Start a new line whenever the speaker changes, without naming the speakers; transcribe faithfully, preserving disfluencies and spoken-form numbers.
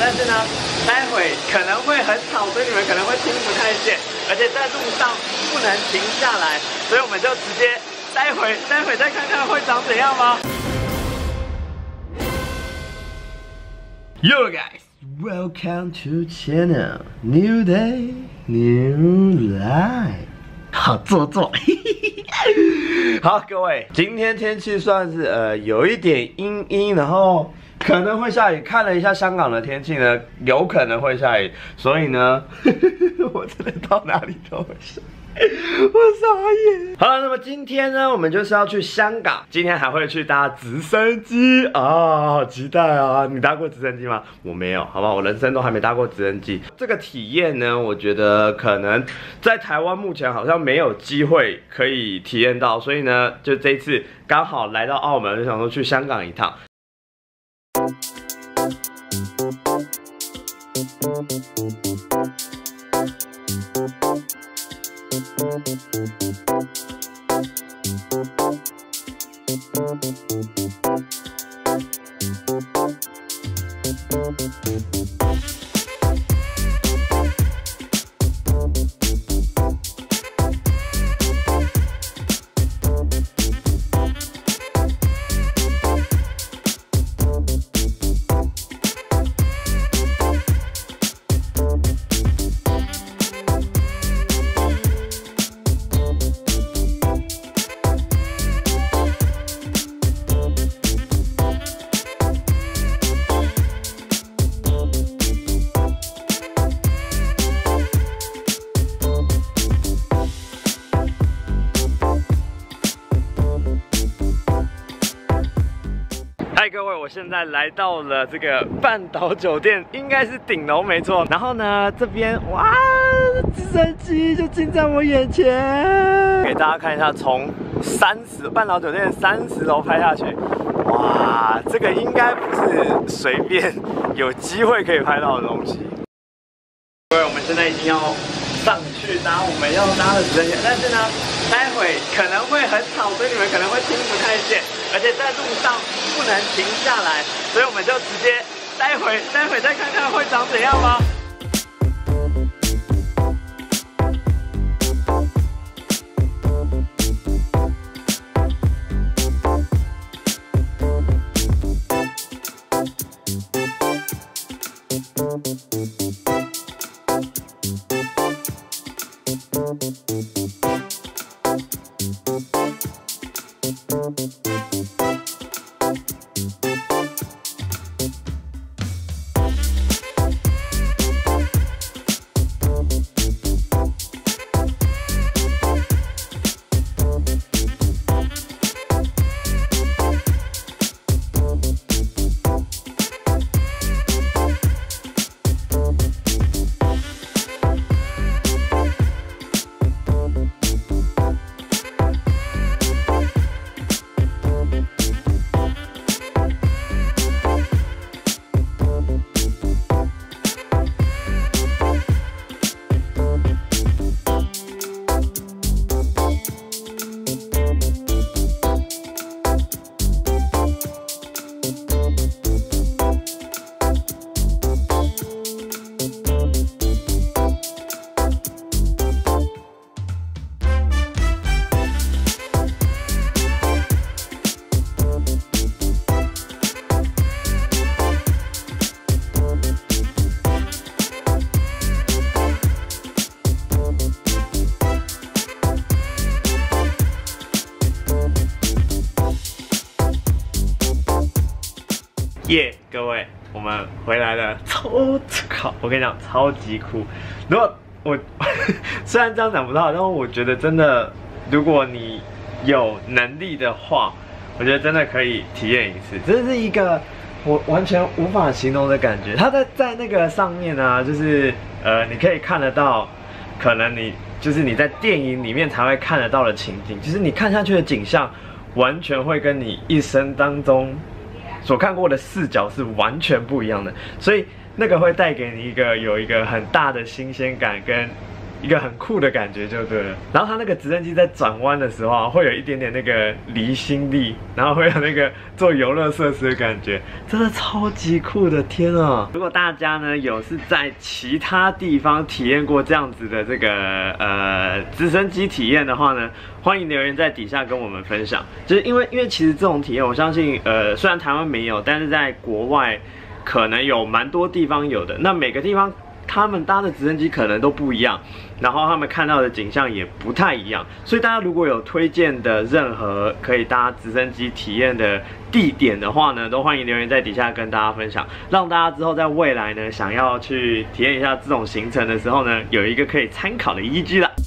但是呢，待会可能会很吵，所以你们可能会听不太见，而且在路上不能停下来，所以我们就直接待会待会再看看会长怎样吗 ？Yo guys, welcome to channel. New day, new life. 好做作，好，各位，今天天气算是呃有一点阴阴，然后可能会下雨。看了一下香港的天气呢，有可能会下雨，所以呢，我真的到哪里都会下雨。我傻眼。好了，那么今天呢，我们就是要去香港，今天还会去搭直升机啊，好期待啊！你搭过直升机吗？我没有，好不好？我人生都还没搭过直升机。这个体验呢，我觉得可能在台湾目前好像没有机会可以体验到，所以呢，就这一次刚好来到澳门，就想说去香港一趟。嗨，各位，我现在来到了这个半岛酒店，应该是顶楼没错。然后呢，这边哇，直升机就近在我眼前，给大家看一下，从三十半岛酒店三十楼拍下去，哇，这个应该不是随便有机会可以拍到的东西。各位，我们现在已经要上去搭我们要搭的直升机，但是呢，待会可能会很吵，所以你们可能会听不太见，而且在路上不能停下来，所以我们就直接待会待会再看看会长怎样吗？耶、yeah, 各位，我们回来了，超靠！我跟你讲，超级酷。如果我虽然这样讲不到，但是我觉得真的，如果你有能力的话，我觉得真的可以体验一次。这是一个我完全无法形容的感觉。它在在那个上面呢、啊，就是呃，你可以看得到，可能你就是你在电影里面才会看得到的情景，就是你看下去的景象，完全会跟你一生当中所看过的视角是完全不一样的，所以那个会带给你一个有一个很大的新鲜感跟
一个很酷的感觉就对了。然后它那个直升机在转弯的时候啊，会有一点点那个离心力，然后会有那个做游乐设施的感觉，真的超级酷的，天啊！如果大家呢有是在其他地方体验过这样子的这个呃直升机体验的话呢，欢迎留言在底下跟我们分享。就是因为因为其实这种体验，我相信呃虽然台湾没有，但是在国外可能有蛮多地方有的。那每个地方他们搭的直升机可能都不一样，然后他们看到的景象也不太一样。所以大家如果有推荐的任何可以搭直升机体验的地点的话呢，都欢迎留言在底下跟大家分享，让大家之后在未来呢想要去体验一下这种行程的时候呢，有一个可以参考的依据啦。